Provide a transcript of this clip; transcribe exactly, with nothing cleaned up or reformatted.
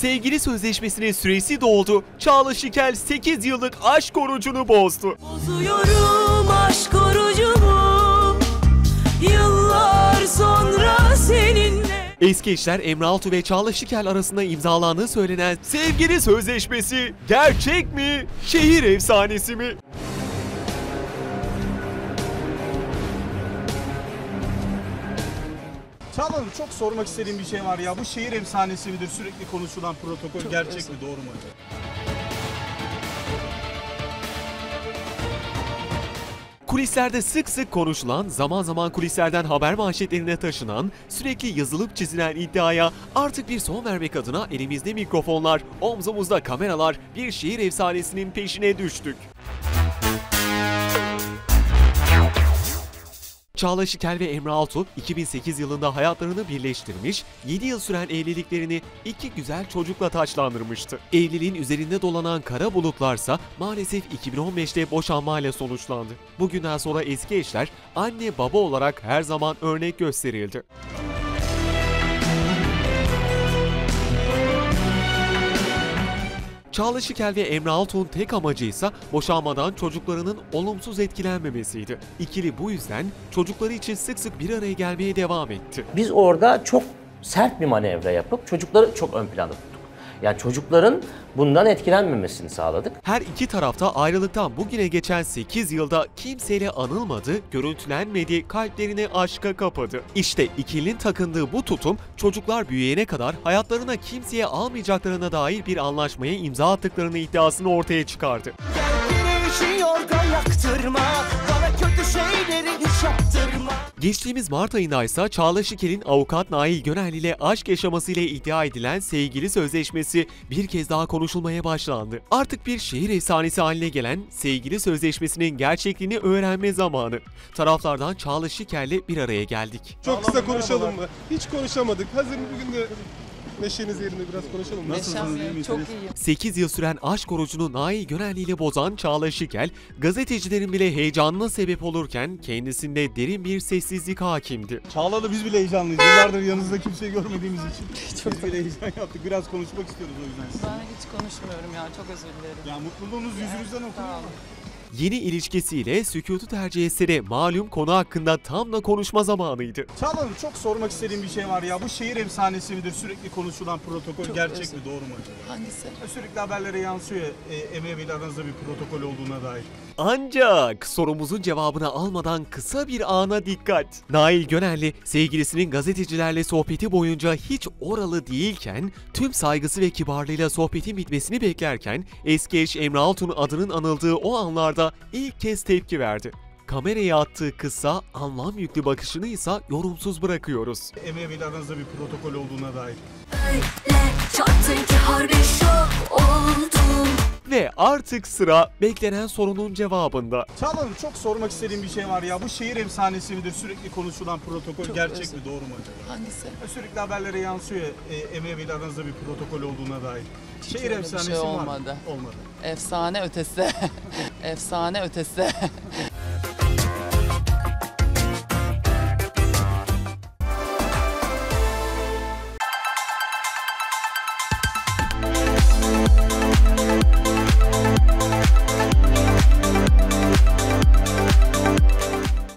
Sevgili sözleşmesinin süresi doldu. Çağla Şikel sekiz yıllık aşk orucunu bozdu. Bozuyorum aşk orucumu yıllar sonra seninle. Eski eşler Emre Altuğ ve Çağla Şikel arasında imzalandığı söylenen sevgili sözleşmesi gerçek mi? Şehir efsanesi mi? Çağla Hanım, çok sormak istediğim bir şey var ya. Bu şehir efsanesi midir? Sürekli konuşulan protokol çok gerçek özür. mi? Doğru mu? Kulislerde sık sık konuşulan, zaman zaman kulislerden haber manşetlerine taşınan, sürekli yazılıp çizilen iddiaya artık bir son vermek adına elimizde mikrofonlar, omzumuzda kameralar, bir şehir efsanesinin peşine düştük. Çağla Şikel ve Emre Altuğ iki bin sekiz yılında hayatlarını birleştirmiş, yedi yıl süren evliliklerini iki güzel çocukla taçlandırmıştı. Evliliğin üzerinde dolanan kara bulutlarsa maalesef iki bin on beşte boşanmayla sonuçlandı. Bugünden sonra eski eşler anne baba olarak her zaman örnek gösterildi. Çağla Şikel ve Emre Altuğ'un tek amacı ise boşanmadan çocuklarının olumsuz etkilenmemesiydi. İkili bu yüzden çocukları için sık sık bir araya gelmeye devam etti. Biz orada çok sert bir manevra yapıp çocukları çok ön planda tuttuk. Yani çocukların bundan etkilenmemesini sağladık. Her iki tarafta ayrılıktan bugüne geçen sekiz yılda kimseyle anılmadı, görüntülenmedi, kalplerini aşka kapadı. İşte ikilinin takındığı bu tutum çocuklar büyüyene kadar hayatlarına kimseye almayacaklarına dair bir anlaşmaya imza attıklarını iddiasını ortaya çıkardı. Geçtiğimiz Mart ayında ise Çağla Şikel'in avukat Nail Gönenli ile aşk yaşamasıyla iddia edilen sevgili sözleşmesi bir kez daha konuşulmaya başlandı. Artık bir şehir efsanesi haline gelen sevgili sözleşmesinin gerçekliğini öğrenme zamanı. Taraflardan Çağla Şikel'le bir araya geldik. Çok kısa konuşalım mı? Hiç konuşamadık. Hazır bugün de neşeniz yerinde biraz konuşalım mı? Nasılsınız? İyi misiniz? Çok iyiyim. sekiz yıl süren aşk orucunu Nail Gönenli ile bozan Çağla Şikel, gazetecilerin bile heyecanına sebep olurken kendisinde derin bir sessizlik hakimdi. Çağla'da biz bile heyecanlıyız. Yıllardır yanınızda kimseyi görmediğimiz için çok biz bile heyecan yaptık. Biraz konuşmak istiyoruz o yüzden size. Ben hiç konuşmuyorum ya, çok özür dilerim. Ya mutluluğunuz yüzünüzden okunuyor mu? Yeni ilişkisiyle sükutu tercih etse de malum konu hakkında tam da konuşma zamanıydı. Çağla Hanım, çok sormak istediğim bir şey var ya. Bu şehir efsanesi midir? Sürekli konuşulan protokol Çok gerçek özür. mi? Doğru mu acaba? Hangisi? Sürekli haberlere yansıyor ya, e, Emre Bey'le aranızda bir protokol olduğuna dair. Ancak sorumuzun cevabını almadan kısa bir ana dikkat. Nail Gönenli sevgilisinin gazetecilerle sohbeti boyunca hiç oralı değilken, tüm saygısı ve kibarlığıyla sohbetin bitmesini beklerken eski eş Emre Altuğ'un adının anıldığı o anlarda ilk kez tepki verdi. Kameraya attığı kısa, anlam yüklü bakışını ise yorumsuz bırakıyoruz. Emre Bey'le aranızda bir protokol olduğuna dair. Ve artık sıra beklenen sorunun cevabında. Çağla Hanım, çok sormak istediğim bir şey var ya. Bu şehir efsanesi midir? Sürekli konuşulan protokol Çok gerçek özür. mi? Doğru mu acaba? Hangisi? Sürekli haberlere yansıyor ya, e, Emre Bey'le aranızda bir protokol olduğuna dair. Şehir öyle bir efsanesi şey var mı? olmadı. Olmadı. Efsane ötesi. Efsane ötesi.